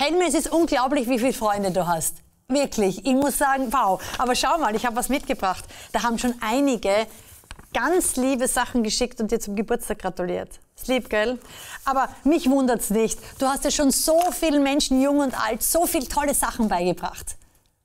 Helmi, es ist unglaublich, wie viele Freunde du hast. Wirklich, ich muss sagen, wow. Aber schau mal, ich habe was mitgebracht. Da haben schon einige ganz liebe Sachen geschickt und dir zum Geburtstag gratuliert. Ist lieb, gell? Aber mich wundert's nicht. Du hast ja schon so vielen Menschen, jung und alt, so viele tolle Sachen beigebracht.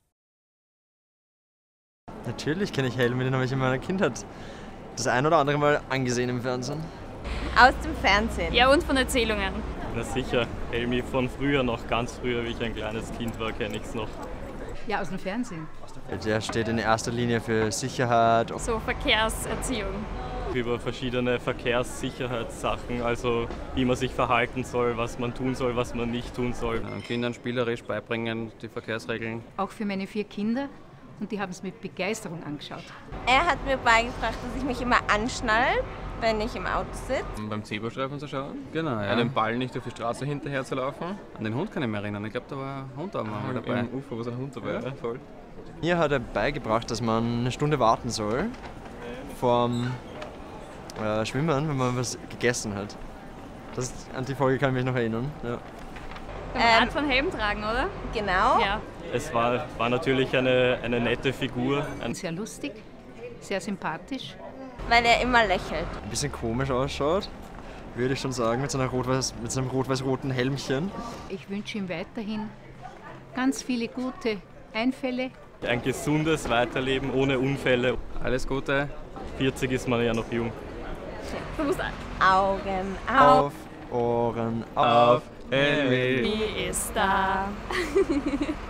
Natürlich kenne ich Helmi, den habe ich in meiner Kindheit das ein oder andere Mal angesehen im Fernsehen. Aus dem Fernsehen. Ja, und von Erzählungen. Na sicher, Helmi von früher noch, ganz früher, wie ich ein kleines Kind war, kenne ich es noch. Ja, aus dem Fernsehen. Der steht in erster Linie für Sicherheit. So Verkehrserziehung. Über verschiedene Verkehrssicherheitssachen, also wie man sich verhalten soll, was man tun soll, was man nicht tun soll. Kindern spielerisch beibringen, die Verkehrsregeln. Auch für meine 4 Kinder. Und die haben es mit Begeisterung angeschaut. Er hat mir beigebracht, dass ich mich immer anschnall, wenn ich im Auto sitze. Beim Zebrastreifen zu schauen. Genau, ja. Einem Ball nicht auf die Straße hinterher zu laufen. An den Hund kann ich mich erinnern. Ich glaube, da war ein Hund auch mal dabei. Im Ufer, wo so ein Hund dabei war. Voll. Mir hat er beigebracht, dass man eine Stunde warten soll vorm Schwimmen, wenn man was gegessen hat. An die Folge kann ich mich noch erinnern. Ja. Art von Helm tragen, oder? Genau. Ja. Es war natürlich eine nette Figur. Sehr lustig, sehr sympathisch. Weil er immer lächelt. Ein bisschen komisch ausschaut, würde ich schon sagen, mit seinem rot-weiß-roten Helmchen. Ich wünsche ihm weiterhin ganz viele gute Einfälle. Ein gesundes Weiterleben ohne Unfälle. Alles Gute. 40 ist man ja noch jung. Du musst Augen auf. Auf, Ohren auf. Helmi. Wie ist da?